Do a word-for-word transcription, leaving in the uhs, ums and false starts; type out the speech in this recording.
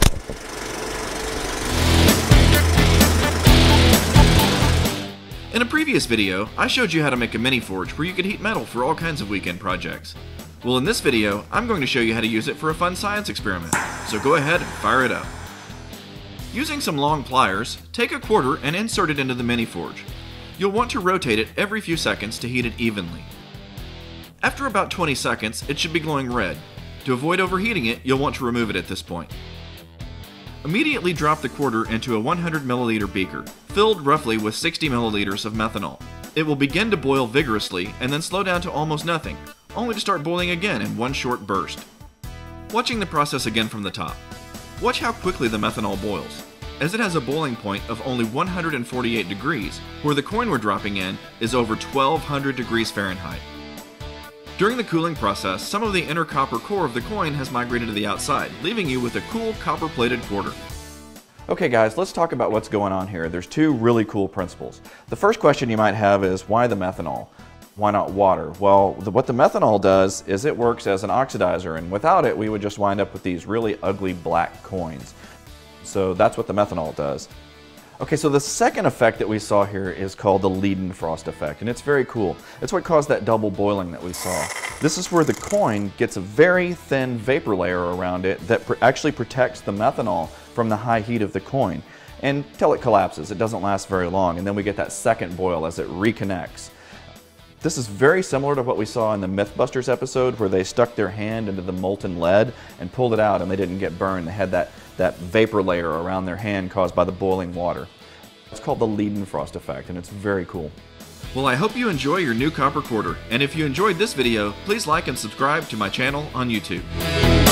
In a previous video, I showed you how to make a mini forge where you could heat metal for all kinds of weekend projects. Well, in this video, I'm going to show you how to use it for a fun science experiment, so go ahead and fire it up. Using some long pliers, take a quarter and insert it into the mini forge. You'll want to rotate it every few seconds to heat it evenly. After about twenty seconds, it should be glowing red. To avoid overheating it, you'll want to remove it at this point. Immediately drop the quarter into a one hundred milliliter beaker, filled roughly with sixty milliliters of methanol. It will begin to boil vigorously and then slow down to almost nothing, only to start boiling again in one short burst. Watching the process again from the top. Watch how quickly the methanol boils, as it has a boiling point of only one hundred forty-eight degrees, where the coin we're dropping in is over twelve hundred degrees Fahrenheit. During the cooling process, some of the inner copper core of the coin has migrated to the outside, leaving you with a cool copper-plated quarter. Okay guys, let's talk about what's going on here. There's two really cool principles. The first question you might have is, why the methanol? Why not water? Well, the, what the methanol does is it works as an oxidizer, and without it we would just wind up with these really ugly black coins. So that's what the methanol does. Okay, so the second effect that we saw here is called the Leidenfrost effect, and it's very cool. It's what caused that double boiling that we saw. This is where the coin gets a very thin vapor layer around it that pr actually protects the methanol from the high heat of the coin until it collapses. It doesn't last very long, and then we get that second boil as it reconnects. This is very similar to what we saw in the Mythbusters episode where they stuck their hand into the molten lead and pulled it out and they didn't get burned. They had that, that vapor layer around their hand caused by the boiling water. It's called the Leidenfrost effect, and it's very cool. Well, I hope you enjoy your new copper quarter, and if you enjoyed this video, please like and subscribe to my channel on YouTube.